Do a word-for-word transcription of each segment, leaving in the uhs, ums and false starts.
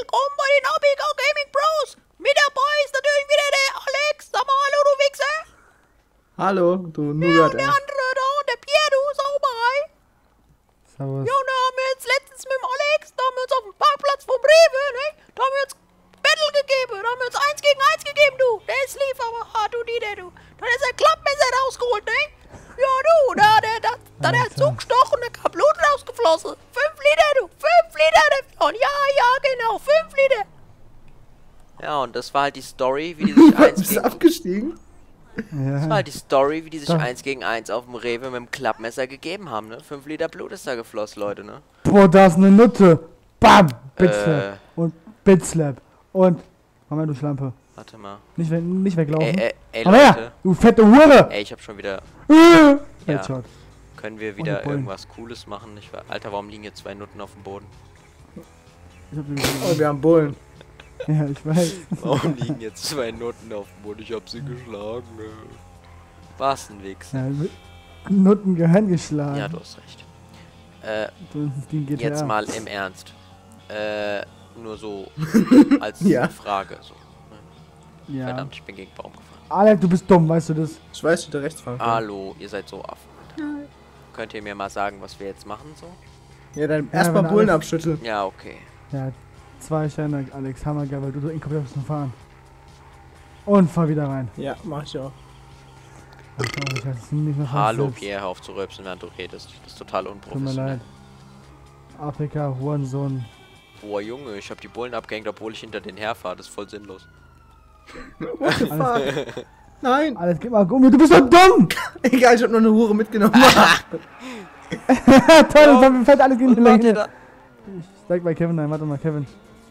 willkommen bei den A B K Gaming Bros. Mit dabei ist natürlich wieder der Alex. Sag mal hallo, du Wichser. Hallo, du Ja, Nougat, und der ey. andere da, der Pierre, du Sauberei. Servus. Ja, und da haben wir jetzt letztens mit dem Alex, da haben wir uns auf dem Parkplatz vom Rewe, ne? Da haben wir uns Battle gegeben. Da haben wir uns eins gegen eins gegeben, du. Der ist lief, aber ah, du, die, der, du. Dann ist er Klappmesser rausgeholt, ne? Ja, du, da, der, da, da, der hat zugestochen und da kam Blut rausgeflossen. Fünf Liter, du. Fünf Liter, der. Und ja, ja, genau, fünf Liter. Ja, und das war halt die Story, wie die sich eins Bist du gegen... abgestiegen? Das war Ja. halt die Story, wie die sich Da- eins gegen eins auf dem Rewe mit dem Klappmesser gegeben haben, ne? Fünf Liter Blut ist da geflossen, Leute, ne? Boah, da ist eine Nutte. Bam! Bitslap. Äh. Und Bitslap. Und. Moment, du Schlampe. Warte mal. Nicht, we nicht weglaufen. Ey, ey, ey, Komm her! Leute. Du fette Hure! Ey, ich hab schon wieder... Äh. Ja. Headshot. Können wir die wieder Bullen. irgendwas Cooles machen? Ich war, Alter, warum liegen hier zwei Nutten auf dem Boden? Ich hab sie Oh, gesehen. wir haben Bullen. Ja, ich weiß. Warum liegen jetzt zwei Nutten auf dem Boden? Ich hab sie geschlagen. Was ein Wichs. Ja, Nutten gehören geschlagen. Ja, du hast recht. Äh, Das ist die G T A. jetzt mal im Ernst. Äh, nur so als Ja. Frage. So. ne? Ja. Verdammt, ich bin gegen den Baum gefahren. Alex, du bist dumm, weißt du das? Ich weiß, wie du rechts fahren kannst. Hallo, ihr seid so Affen. Könnt ihr mir mal sagen, was wir jetzt machen so? Ja, dann Ja, erstmal wenn Bullen alles- abschütteln. Ja, okay. Ja, zwei Sterne, Alex. Hammergeil, weil du so inkompetent bist zum Fahren. Und fahr wieder rein. Ja, mach ich auch. Ach, oh, ich weiß nicht mehr, was Hallo selbst. Pierre, hör auf zu rülpsen, während du redest. Das ist total Tut mir unprofessionell. leid. Afrika, Hurensohn. Boah, Junge, ich hab die Bullen abgehängt, obwohl ich hinter den herfahre. Das ist voll sinnlos. What the fuck? Nein! Alles, gib mal Gummi, du bist so dumm! Egal, ich hab nur eine Hure mitgenommen. Toll, das fällt alles gegen die Was macht ihr Länge. da? Ich steig bei Kevin ein, warte mal, Kevin.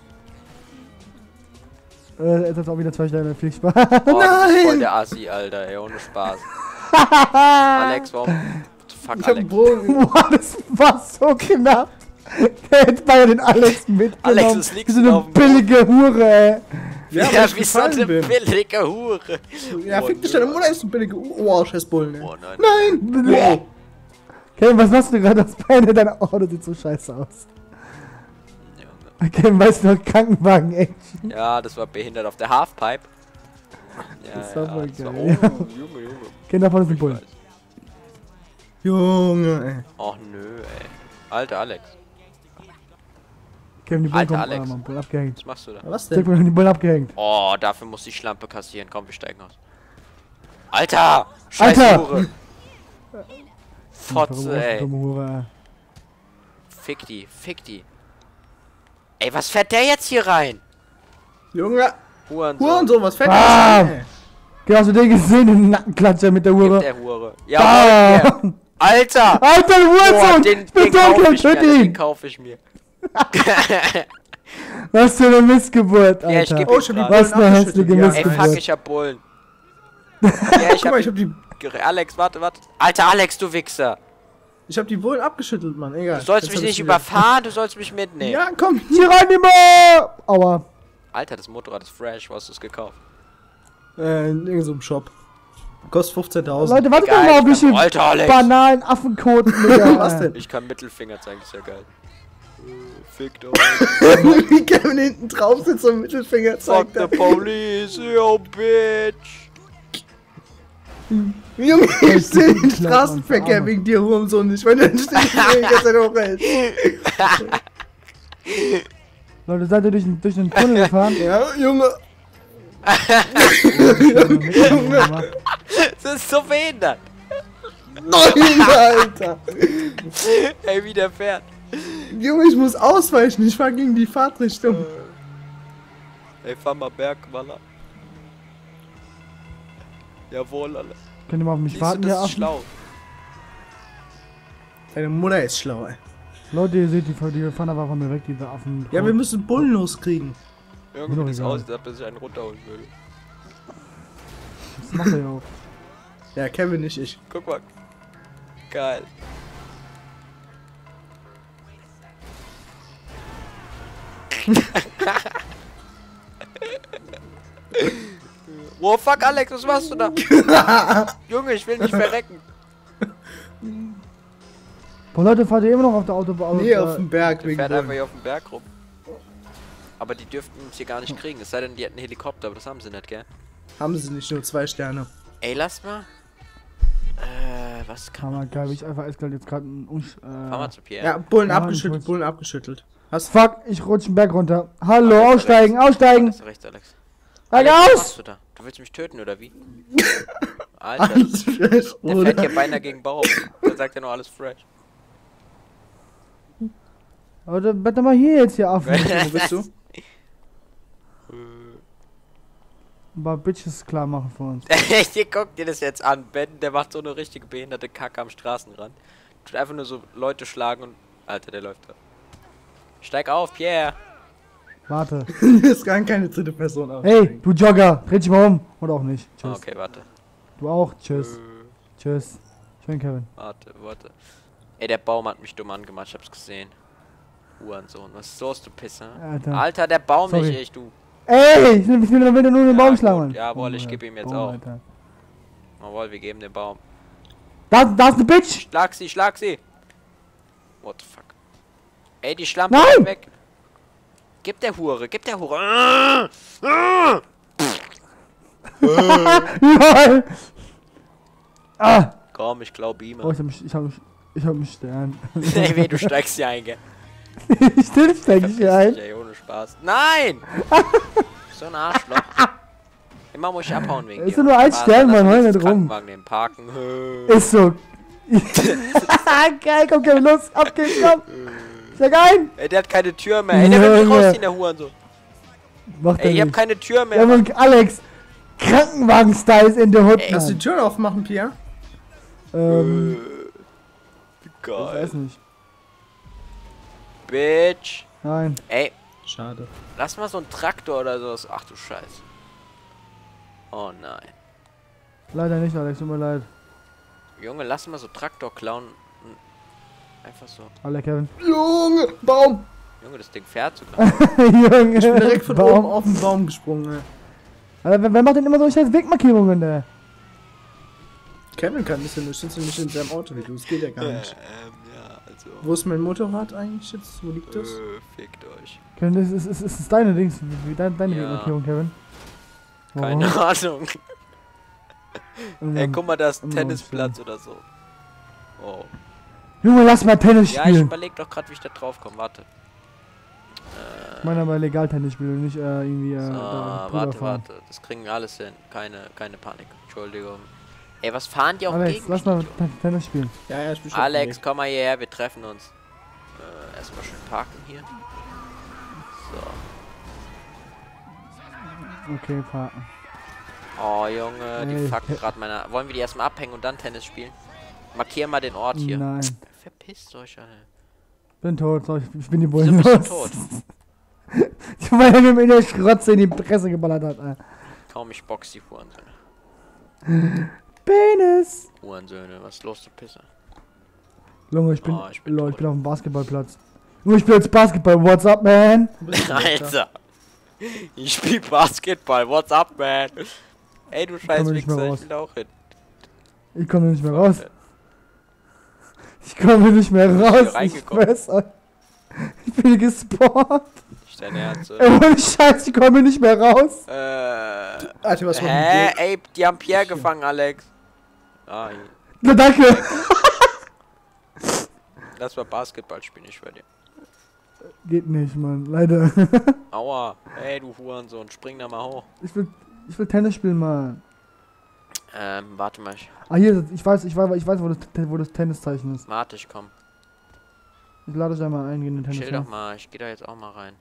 Äh, jetzt hat's auch wieder zwei Sterne, viel Spaß. Oh, das ist voll Nein! der Assi, Alter, ey, ohne Spaß. Alex, warum? Fuck, Ich hab einen Alex. Bogen. Boah, das war so knapp. Der hätte bei den Alex mitgenommen. Alex, es liegt Wie so eine auf dem Boden. billige Hure, ey. Ja, Ja, weil ich wie so eine gefallen bin. billige Hure. Ja, Oh, fick dich, nö. deine Mutter ist ein billige Oh, scheiß Bullen, ey. Oh nein. Nein! Wow. Kevin, was machst du gerade? Das Beine deiner Auto sieht so scheiße aus. Junge. Kevin, weißt du noch, Krankenwagen-Action? Ja, das war behindert auf der Halfpipe. Ja, Das war voll das war- geil. Oh, Junge, Junge. Kinder von uns Ich Bullen. weiß. Junge, ey. Och nö, ey. Alter Alex, Kevin, die Bullen Alter, kommen. Alex. Ah, Mann, Bullen abgehängt. was machst du da? Was Direkt denn? mal die Bullen abgehängt. Oh, dafür muss die Schlampe kassieren. Komm, wir steigen aus. Alter! Scheiß Alter! Hure! Fotze, ey. Dumme Hure. Fick die, fick die. Ey, was fährt der jetzt hier rein? Junge! Hurensohn. Hurensohn, was fällt Bam! dir? Genau, hast du den gesehen, den Nackenklatscher mit der Gib Hure? der Hure. Ja, Bam! Alter! Alter, Boah, Hurensohn! den, Ich bin den kauf dunkel, ich mir, töte Alter, den ihn! kauf ich mir. Was für eine Missgeburt, Ja, ich Alter. geb Oh, ich hab die Was Bullen eine abgeschüttelt. hässliche Ja, Mist- Ey, ey. fuck, ich hab Bullen. Ja, ich Guck mal, hab, ich hab die, die... Alex, warte, warte. Alter, Alex, du Wichser. ich hab die Bullen abgeschüttelt, Mann. Egal. Du sollst Jetzt mich hab nicht ich sie wieder. überfahren, du sollst mich mitnehmen. Ja, komm. Hier rein, immer! Aua. Alter, das Motorrad ist fresh. Wo hast du es gekauft? Äh, in irgendeinem Shop. Kostet fünfzehntausend. Leute, wartet doch Geil, mal auf ich mich. kann- Alter, Alex. Banalen Affenkot, Digga. Was denn? Ich kann Mittelfinger zeigen, ist ja geil. Äh, Fickt euch. Wie Kevin hinten drauf sitzt und Mittelfinger Fuck zeigt. the er. police, yo bitch. Junge, ich steh im Klapp Straßenverkehr ans wegen dir, Hurensohn. Ich meine, dann steh ich hier die ganze Zeit hochhältst. Leute, seid ihr durch, den- durch den Tunnel gefahren? Ja, Junge. Das ist so behindert. Nein, Alter. Ey, wie der fährt. Junge, ich muss ausweichen. Ich fahr gegen die Fahrtrichtung. Ey, fahr mal Berg, Walla. Jawohl, alle. Könnt ihr mal auf mich Siehst du, warten, ihr das ist Affen? schlau. Deine Mutter ist schlau, ey. Leute, ihr seht, die, die fahren aber von mir weg, diese Affen. Ja, wir müssen Bullen loskriegen. Irgendwie Mir doch das egal. aussieht, als ob er sich einen runterholen würde. Das macht er ja auch. Ja, Kevin, nicht ich. Guck mal. Geil. Oh fuck, Alex, was machst du da? Junge, ich will nicht verrecken. Boah, Leute, fahrt ihr immer noch auf der Autobahn? Nee, auf dem Berg Der wegen fährt einfach Bullen. hier auf dem Berg rum. Aber die dürften uns hier gar nicht kriegen. Es sei denn, die hätten einen Helikopter, aber das haben sie nicht, gell? Haben sie nicht, nur zwei Sterne. Ey, lass mal. Äh, was kann Hammer geil, wie ich einfach eiskalt jetzt gerade ein Unsch... Fahr mal Äh, zu Pierre. Ja, Bullen Ja, abgeschüttelt, ich- Bullen abgeschüttelt. Hast fuck, ich rutsch den Berg runter. Hallo, Ah, aussteigen, rechts. aussteigen! Rechts, rechts, Alex. Steig Alex, was aus! machst du da? Du willst mich töten, oder wie? Alter, alles fresh, der fährt oder? hier beinahe gegen Baum. Dann sagt er nur alles fresh. Aber dann bitte mal hier jetzt hier auf. Wo bist du? Ein paar Bitches klar machen für uns. Hier, guck dir das jetzt an. Ben, der macht so eine richtige behinderte Kacke am Straßenrand. Tut einfach nur so Leute schlagen und... Alter, der läuft da. Steig auf, Pierre. Warte. Es kann keine dritte Person aus. Hey, du Jogger, dreh dich mal um. Oder auch nicht. Tschüss. Ah, okay, warte. Du auch. Tschüss. Äh, Tschüss. Schön, Kevin. warte, warte. Ey, der Baum hat mich dumm angemacht, ich hab's gesehen. Hurensohn, was ist los, du Pisser? Alter. Alter, der Baum Sorry. nicht, ich, du. Ey, ich will, ich will, will nur den Ja, Baum schlagen, gut. Mann. Jawohl, ich Oh, geb ihm jetzt Baum, auch. Alter. Jawohl, wir geben den Baum. Da, da ist eine Bitch! Schlag sie, schlag sie! What the fuck? Ey, die Schlampe Nein! ist weg! Gib der Hure, gib der Hure! Ah! Ah! LOL! Ah! Komm, ich glaub ihm. Oh, ich hab mich, ich hab mich, ich hab mich Stern. Ey, weh, du steigst hier ein, gell? Ich still steig ich hier Verpiss ein. dich, ey, ohne Spaß. Nein! So ein Arschloch. Immer muss ich abhauen wegen Ist dir. doch nur ein Spaß, Stern, lass Mann, mich heul jetzt nicht rum. Krankenwagen nehmen, parken. Ist so. Geil, komm, Kevin, los, ab geht's, komm. Steig ein! Ey, der hat keine Tür mehr. Ey, der will mich Junge. rausziehen, der Hurensohn. Macht er Ey, ich hab nicht. keine Tür mehr. Ja, Mann, Alex! Krankenwagen-Style ist in der Hut, Ey, Lass die Mann. Türen aufmachen, Pia. Ähm, Äh, ich Geil. weiß nicht. Bitch. Nein. Ey, Schade. lass mal so einen Traktor oder sowas. Ach du Scheiße. Oh nein. Leider nicht, Alex, tut mir leid. Junge, lass mal so Traktor klauen. und Einfach so. Alle, Kevin. Junge, Baum! Junge, das Ding fährt sogar. Junge, Ich bin direkt von Baum. oben auf den Baum gesprungen. ey. Alter, wer, wer macht denn immer so scheiß Wegmarkierungen, der? Kevin kann das ja nicht, sitzt ja nicht in seinem Auto wie du, das geht ja gar nicht. ähm, ja, also. Wo ist mein Motorrad eigentlich jetzt? Wo liegt das? Äh, fickt euch. Kevin, das ist, ist, ist, ist deine Dings, wie, wie deine, deine Ja. Wegmarkierung, Kevin. Keine Ahnung. Warum? Ey, guck mal, da ist ein Immer Tennisplatz oder so. Oh. Junge, lass mal Tennis Ja, ich spielen. überleg doch gerade, wie ich da drauf komme. Warte. Ich meine aber legal Tennis spielen, nicht äh, irgendwie äh, So, da Bruder warte, fahren. warte. Das kriegen wir alles hin. Keine, keine Panik. Entschuldigung. Ey, was fahren die auch Alex, gegen lass mich? mal Ten- Tennis spielen. Ja, ja, ich bin schon Alex, auf komm mal hierher, wir treffen uns. Äh, erstmal schön parken hier. So. Okay, parken. Oh, Junge, die Ey, fucken hä- gerade meiner. Wollen wir die erstmal abhängen und dann Tennis spielen? Markier mal den Ort hier. Nein. Verpisst euch, Alter. Bin tot, so, ich, ich bin die Wieso Bullen bist du los. tot? Weil er mir in der Schrotze in die Presse geballert hat. Äh. Kaum ich box die Hurensöhne. Penis! Hurensöhne, was ist los, du Pisser? Junge, ich bin, Oh, ich bin Lol, ich tot. bin auf dem Basketballplatz. Junge, ich bin jetzt Basketball. What's up, man? Wo bist du, Alter? Alter! Ich spiel Basketball, what's up, man? Ey, du scheiß komme nicht mehr Wichser, raus. ich will da auch hin. Ich komme nicht mehr raus. Ich komme nicht mehr raus. Ich reingekommen. schwör's euch. Ich bin gespawnt. Nicht dein Ernst, Ey, oder? ohne Scheiß, ich komme nicht mehr raus. Äh. Alter, was war Hä? mit dir? Ey, die haben Pierre gefangen, Alex. Ah, hier. Na, danke. Lass mal Basketball spielen, ich schwör dir. Geht nicht, Mann. Leider. Aua. Ey, du Hurensohn, spring da mal hoch. Ich will, ich will Tennis spielen, Mann. Ähm, warte mal. Ich, Ah, hier, ich weiß, ich weiß, ich weiß, wo das, wo das Tenniszeichen ist. warte, ich komm. Ich lade euch einmal ein, in den Tennis. Chill doch mal, ich geh da jetzt auch mal rein.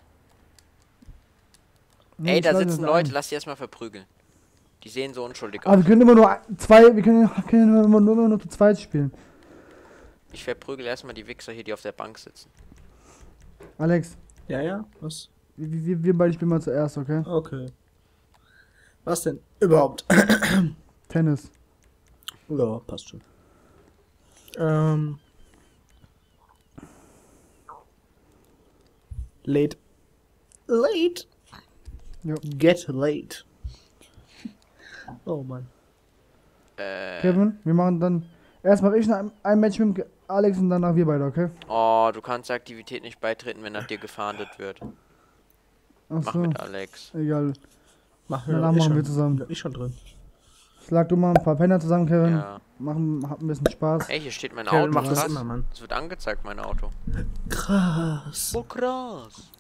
Nee, Ey, ich da lade sitzen euch Leute, ein. lass die erstmal verprügeln. Die sehen so unschuldig Aber aus. wir können immer nur ein- zwei, wir können, können immer nur, nur, nur zu zweit spielen. Ich verprügel erstmal die Wichser hier, die auf der Bank sitzen. Alex, Ja, ja, was? wir, wir, wir beide spielen mal zuerst, okay? Okay. Was denn? Überhaupt? Tennis. Ja, passt schon. Ähm. Late. Late? Ja. Get late. Oh Mann. Äh. Kevin, wir machen dann. Erst mache ich ein, ein Match mit Alex und danach wir beide, okay? Oh, du kannst der Aktivität nicht beitreten, wenn nach dir gefahndet wird. Ach Mach so, mit Alex. egal. Mach Na, wir dann doch eh machen schon. wir zusammen. Da bin ich schon drin. Schlag du mal ein paar Penner zusammen, Kevin. Ja. Machen, hab ein bisschen Spaß. Ey, hier steht mein Kevin Auto. macht das Krass. immer, Mann. Es wird angezeigt, mein Auto. Krass. Oh, krass.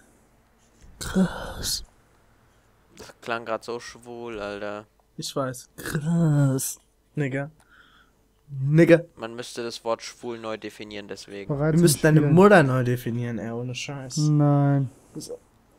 Krass. Das klang gerade so schwul, Alter. Ich weiß. Krass. Nigga. Nigga. Man müsste das Wort schwul neu definieren, deswegen. Bereit Wir zum müssen deine Spielen. Mutter neu definieren, ey, ohne Scheiß. Nein. So.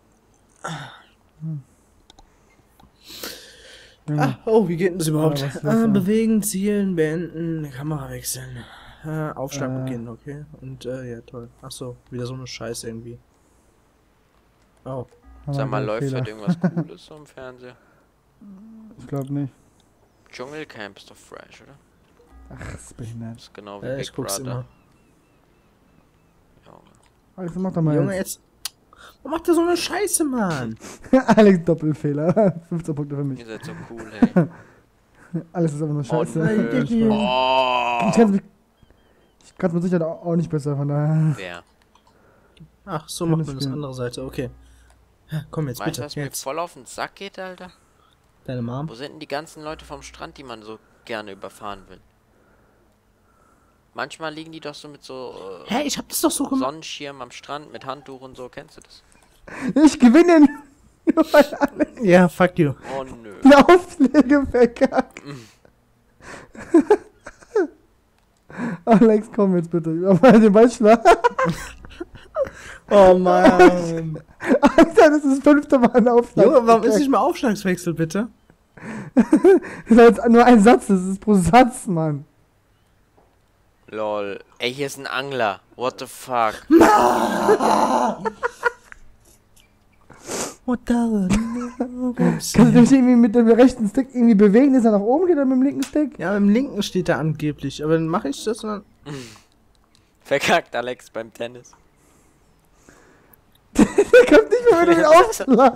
Junge. Ah, oh, wie geht denn das überhaupt? Ah, was ist Ah, das? bewegen, zielen, beenden, Kamera wechseln. Ah, Aufschlag Äh. beginnen, okay. Und, äh, ja, toll. Ach so, wieder so eine Scheiße irgendwie. Oh. Haben Sag wir mal, einen läuft Fehler. heute irgendwas Cooles so im Fernsehen? Ich glaube nicht. Dschungelcamp ist doch fresh, oder? Ach, das ist behindert. Das ist genau wie Äh, Big ich guck's Brother. immer. Junge. Alex, mach doch mal Junge, jetzt. jetzt. Warum macht der so eine Scheiße, Mann? Alex, Doppelfehler. fünfzehn Punkte für mich. Ihr seid so cool, hey. Alles ist aber nur Oh, scheiße. nö. Kein Spaß. Oh. Ich kann's, mich- ich kann's mit Sicherheit auch auch nicht besser, von daher. Wer? Ach, so Tennis macht man das spielen. andere Seite, okay. Ja, komm jetzt, Weißt du, bitte, was mir jetzt. voll auf den Sack geht, Alter? Deine Mom? Wo sind denn die ganzen Leute vom Strand, die man so gerne überfahren will? Manchmal liegen die doch so mit so äh, Hä, ich hab das doch so gemacht. Sonnenschirm am Strand mit Handtuch und so. Kennst du das? Ich gewinne! Nur weil Alex Ja, fuck you. Oh nö. die Aufschläge verkackt. Alex, komm jetzt bitte. Überfall den Ballschlag. Oh Mann. Alter, das ist das fünfte Mal ein Aufschlag. Junge, warum ist nicht mal Aufschlagswechsel, bitte? Das ist jetzt nur ein Satz, das ist pro Satz, Mann. Lol. Ey, hier ist ein Angler. What the fuck? What the... Kannst du dich irgendwie mit dem rechten Stick irgendwie bewegen, dass er nach oben geht oder mit dem linken Stick? Ja, im linken steht da angeblich, aber dann mache ich das und dann... Verkackt, Alex, beim Tennis. Der kommt nicht mehr mit dem Aufschlag.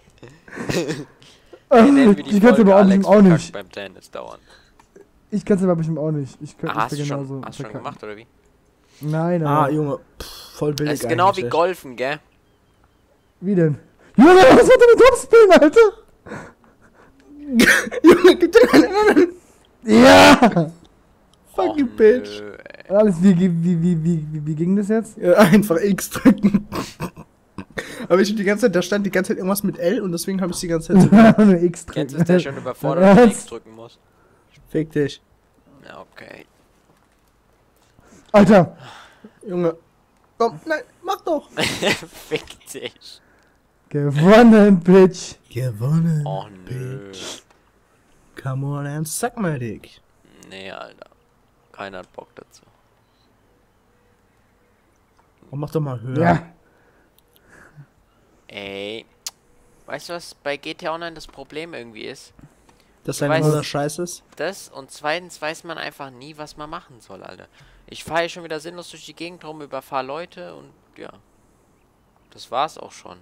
Ey, nennen wir die Ich kann's Folge aber auch Alex bestimmt auch verkackt nicht. beim Tennis dauern. Ich kann's aber bestimmt auch nicht. Ich könnte Ah, hast du ich schon, genauso hast du schon verkacken. gemacht, oder wie? Nein, Ah, aber... Junge, pff, voll billig Das ist genau wie eigentlich, Golfen, gell? Wie denn? Junge, was hat er mit Topspin, Alter? echt. Junge, gib dir einen... Ja! Fuck Och, you, bitch. nö, ey. Alles, wie, wie, wie, wie, wie, wie, wie ging das jetzt? Ja, einfach X drücken. Aber ich hab die ganze Zeit, da stand die ganze Zeit irgendwas mit L und deswegen habe ich die ganze Zeit so... Eine X Kennst du drücken. es, der schon überfordert, wenn er X drücken muss? Fick dich. Ja, okay. Alter! Junge. Komm, nein, mach doch. Fick dich. Gewonnen, Bitch! Gewonnen. Oh nö. Come on and suck my dick. Nee, Alter. Keiner hat Bock dazu. Oh, mach doch mal höher. Ja! Ey. Weißt du, was bei G T A Online das Problem irgendwie ist? Dass Du deine weißt- Mutter scheiße ist. Das und zweitens weiß man einfach nie, was man machen soll, Alter. Ich fahre hier schon wieder sinnlos durch die Gegend rum, überfahre Leute und ja. Das war's auch schon.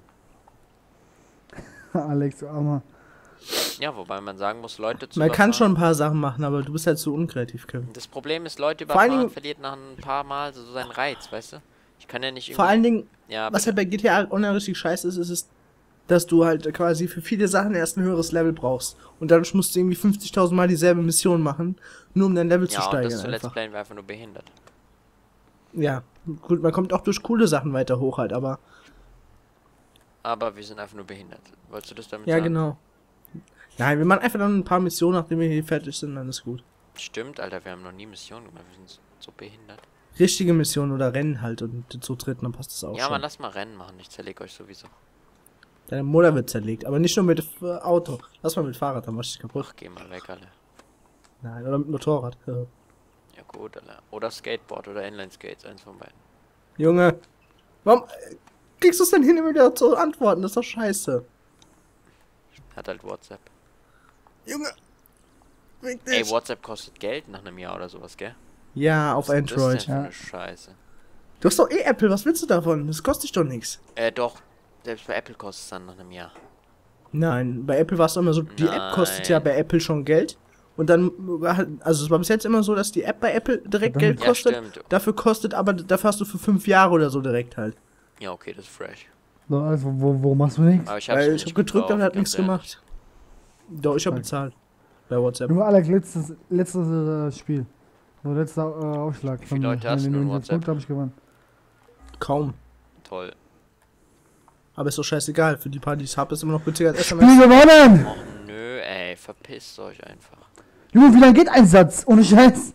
Alex, du Armer. Ja, wobei man sagen muss, Leute zu Man kann überfahren- schon ein paar Sachen machen, aber du bist halt zu unkreativ, Kevin. Das Problem ist, Leute Vor allen überfahren Dingen- verliert nach ein paar Mal so seinen Reiz, weißt du? Ich kann ja nicht irgendwie... Vor allen Dingen, ja, was halt bitte. bei G T A Online richtig scheiße ist, ist, ist, dass du halt quasi für viele Sachen erst ein höheres Level brauchst. Und dadurch musst du irgendwie fünfzigtausend Mal dieselbe Mission machen, nur um dein Level zu Ja, und steigern. das zu Let's einfach. Playen wäre einfach nur behindert. Ja, gut, man kommt auch durch coole Sachen weiter hoch halt, aber... Aber wir sind einfach nur behindert. Wolltest du das damit Ja, sagen? genau. Nein, wir machen einfach dann ein paar Missionen, nachdem wir hier fertig sind, dann ist gut. Stimmt, Alter, wir haben noch nie Missionen gemacht. Wir sind so behindert. Richtige Missionen oder Rennen halt und zu dritt, dann passt das auch Ja, schon. man, lass mal Rennen machen. Ich zerleg euch sowieso. Deine Mutter wird zerlegt, aber nicht nur mit äh, Auto. Lass mal mit Fahrrad, dann mach ich dich kaputt. Ach, geh mal weg, Alter. Nein, oder mit Motorrad. Ja. Ja gut, Alter. Oder Skateboard oder Inline-Skates, eins von beiden. Junge, warum äh, kriegst du es denn hin, immer wieder zu antworten? Das ist doch scheiße. Hat halt WhatsApp. Junge, fick Ey, dich. WhatsApp kostet Geld nach einem Jahr oder sowas, gell? Ja, auf Was ist das denn Android. für Ja. eine Scheiße? Du hast doch eh Apple, was willst du davon? Das kostet dich doch nichts. Äh, doch. Selbst bei Apple kostet es dann nach einem Jahr. Nein, bei Apple war es immer so, die App kostet Nein. ja bei Apple schon Geld. Und dann, also es war bis jetzt immer so, dass die App bei Apple direkt Verdammt. Geld Ja, kostet. stimmt. Dafür kostet aber, dafür hast du für fünf Jahre oder so direkt halt. Ja, okay, das ist fresh. So, also, wo, wo machst du nichts? Aber ich hab's Weil nicht ich hab gedrückt, aber er hat gekauft, nichts ganz gemacht. Doch, ich hab Okay. bezahlt. Bei WhatsApp. Nur Alex, letztes, letztes äh, Spiel. So, letzter äh, Aufschlag. Wie viele Leute hast du Wenn in du WhatsApp? Punkte habe ich gewonnen. Kaum. ehrlich. Toll. Aber ist doch scheißegal. Für die Partys hab ist immer noch günstiger als S M Spiel S. gewonnen! Och nö, ey, verpisst euch einfach. Junge, wie lange geht ein Satz? Ohne Scheiß.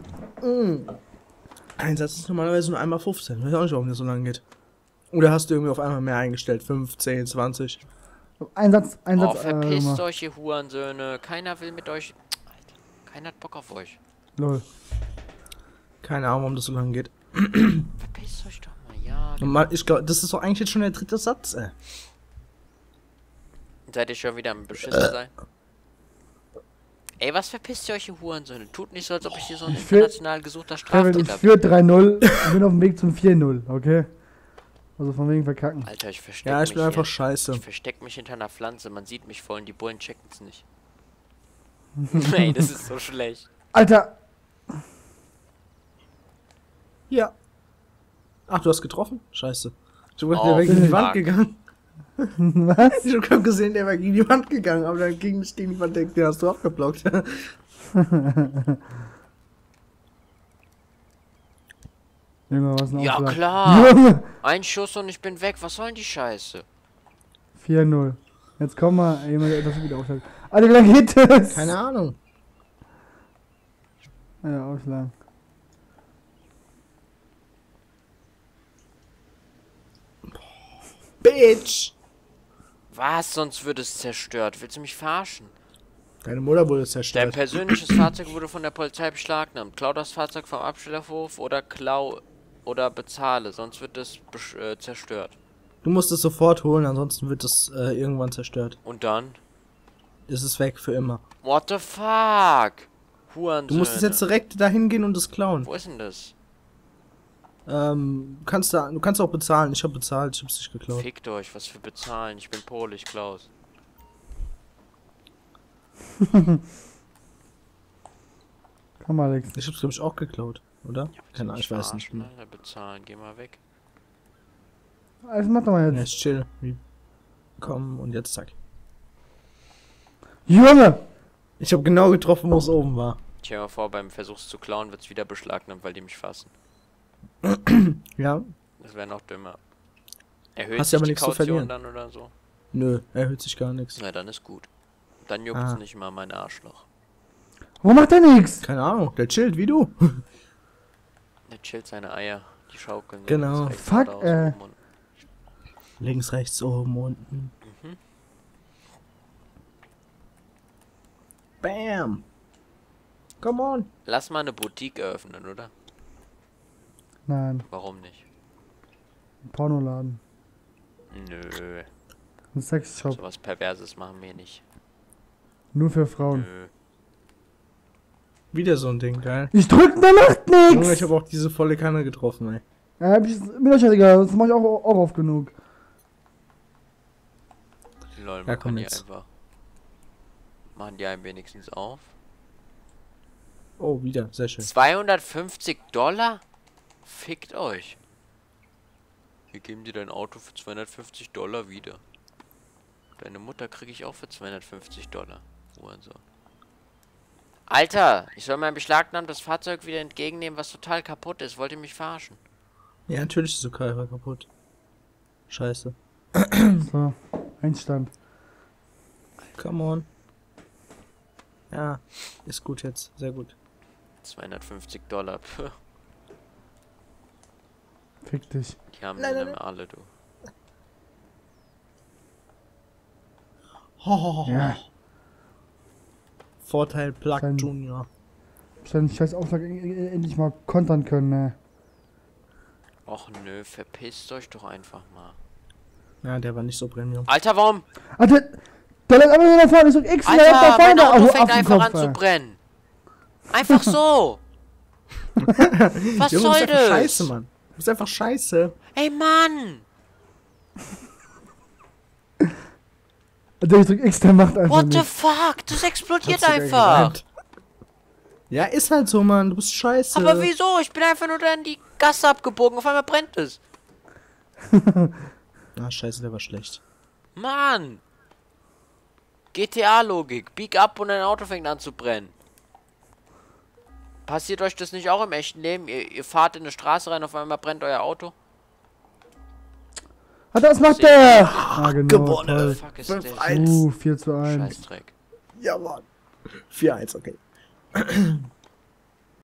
Ein Satz ist normalerweise nur einmal fünfzehn. Weiß auch nicht, warum der so lange geht. Oder hast du irgendwie auf einmal mehr eingestellt? fünfzehn, zwanzig? Ein Satz, ein Oh, Satz. Äh, verpisst Nummer. euch, ihr Hurensöhne. Keiner will mit euch... Alter, keiner hat Bock auf euch. Lol. Keine Ahnung, warum das so lange geht. Verpisst euch doch mal, ja. Und mal, ich glaube, das ist doch eigentlich jetzt schon der dritte Satz, ey. Seid ihr schon wieder am Beschissen sein? Ey, was verpisst ihr euch, ihr Hurensöhne? Tut nicht so, als ob ich hier so ein Ich will- international gesuchter Kevin, ich Straftäter bin. führe drei null und bin auf dem Weg zum vier null, okay? Also von wegen verkacken. Alter, ich verstecke Ja, ich mich bin einfach hier. scheiße. Ich versteck mich hinter einer Pflanze, man sieht mich voll und die Bullen checken's nicht. Ey, das ist so schlecht. Alter! Ja. Ach, du hast getroffen? Scheiße. Ich hab gedacht, Oh, der wäre gegen die fuck. Wand gegangen. Was? Ich hab gesehen, der wäre gegen die Wand gegangen, aber dann ging nicht gegen die Wand, den hast du abgeblockt. Junge, was ein Ja Aufschlag. klar. Junge! Ein Schuss und ich bin weg. Was soll denn die Scheiße? vier null. Jetzt komm mal, ey, Junge, das ist wieder Aufschlag. Alter, wie lange geht das? Keine Ahnung. Ja, Aufschlag. Bitch! Was? Sonst wird es zerstört. Willst du mich verarschen? Deine Mutter wurde Dein zerstört. persönliches Fahrzeug wurde von der Polizei beschlagnahmt. Klau das Fahrzeug vom Abstellerhof oder klau oder bezahle, sonst wird es besch- äh, zerstört. Du musst es sofort holen, ansonsten wird es äh, irgendwann zerstört. Und dann? Es ist weg für immer. What the fuck? Hurensöhne. Du musst es jetzt direkt dahin gehen und es klauen. Wo ist denn das? Ähm, kannst da, du kannst auch bezahlen. Ich habe bezahlt, ich hab's nicht geklaut. Fickt euch, was für bezahlen. Ich bin Polisch, Klaus. Komm, Alex. Ich hab's, glaube ich, auch geklaut, oder? Keine Ahnung, ich weiß nicht. Verarschen, Alter, bezahlen, geh mal weg. Alles mach doch mal Ja, jetzt. ist chill. Wie- Komm, und jetzt zack. Junge! Ich habe genau getroffen, wo es oben war. Stell dir mal vor, beim Versuch zu klauen wird's wieder beschlagnahmt, weil die mich fassen. Ja, Das wäre noch dümmer. Erhöht Hast sich aber die nichts zu Kaution verlieren. dann oder so? nö, erhöht sich gar nichts. Na, dann ist gut. Dann juckt's Ah. nicht mal mein Arschloch. Wo macht der nix? Keine Ahnung, der chillt wie du. Der chillt seine Eier. Die schaukeln. so Genau. links, rechts, Fuck, geradeaus, äh. oben und- Links, rechts, oben, unten. Mhm. Bam! Come on! Lass mal eine Boutique eröffnen, oder? Nein, Warum nicht? ein Pornoladen. Nö. Ein Sexshop. Sowas Perverses machen wir nicht. Nur für Frauen. Nö. Wieder so ein Ding, geil. Ich drück, der macht Junge, ich nix! habe auch diese volle Kanne getroffen, ey. Ja, hab ich, mir doch scheißegal, das mach ich auch, auch oft genug. Lol, man Ja, kann komm die jetzt. einfach. Machen die einen wenigstens auf. Oh, wieder, sehr schön. zweihundertfünfzig Dollar? Fickt euch. Wir geben dir dein Auto für zweihundertfünfzig Dollar wieder. Deine Mutter kriege ich auch für zweihundertfünfzig Dollar. Hurensohn. Alter, ich soll mein beschlagnahmtes Fahrzeug wieder entgegennehmen, was total kaputt ist. Wollt ihr mich verarschen? Ja, natürlich ist so Karre kaputt. Scheiße. So, Einstand. Come on. Ja, ist gut jetzt, sehr gut. zweihundertfünfzig Dollar. Puh, Fick dich. die haben Nein, wir nein, nämlich alle, du. Ho, ho, ho, ho. Ja. Vorteil Plug Sein- Junior. Ich hab den scheiß Aufschlag e- e- endlich mal kontern können, ne? Och nö, verpisst euch doch einfach mal. Ja, der war nicht so Premium. Alter, warum? Alter, der läuft einfach nur da vorne, ich drück X, der läuft da Alter, mein vorne. Auto Oh, fängt einfach an Affenkopf, zu ey. brennen. Einfach so. Was Junge, soll du bist einfach das? scheiße, Mann. Du bist einfach scheiße. Ey, Mann. Alter, ich drück X, der macht einfach What the nichts. fuck? Das explodiert Hat's sogar einfach. gereimt. Ja, ist halt so, Mann. Du bist scheiße. Aber wieso? Ich bin einfach nur da in die Gasse abgebogen. Auf einmal brennt es. Ah, scheiße, der war schlecht. Mann! G T A-Logik. Bieg ab und dein Auto fängt an zu brennen. Passiert euch das nicht auch im echten Leben? Ihr, ihr fahrt in eine Straße rein, auf einmal brennt euer Auto? Ah, das macht der! Ah, genau. Gewonnen. Toll. Fuck ist fünf das? eins. Uh, vier zu eins. Scheißdreck. Ja, Mann. vier eins, okay.